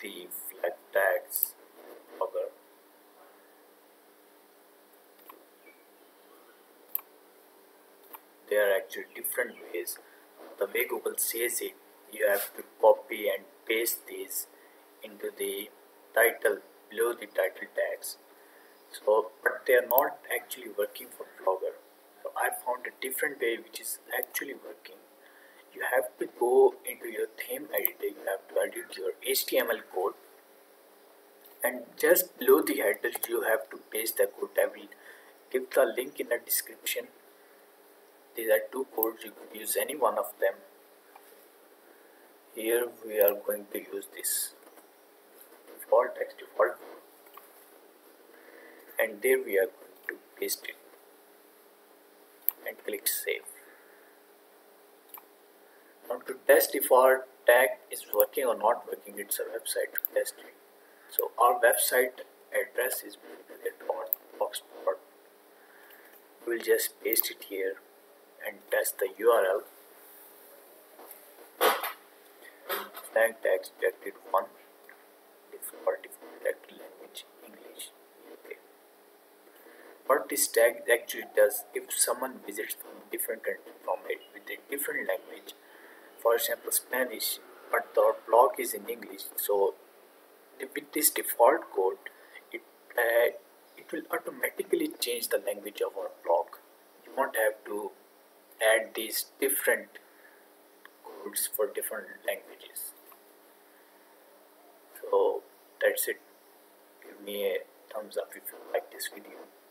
the flag tags blogger. There are actually different ways. The way Google says it, you have to copy and paste these into the title below the title tags. So, but they are not actually working for blogger. So I found a different way which is actually working. You have to go into your theme editor, you have to edit your HTML code, and just below the header you have to paste the code. I will give the link in the description. These are two codes, you could use any one of them. Here we are going to use this default text default, and there we are going to paste it and click save. Now to test if our tag is working or not working, it's a website to test it. So our website address is blogspot. We'll just paste it here and test the URL. Flag tags detected 1, default detected language English UK. What this tag actually does, if someone visits from different country from it with a different language, for example Spanish, but the blog is in English, so with this default code it will automatically change the language of our blog. You won't have to add these different codes for different languages. So that's it. Give me a thumbs up if you like this video.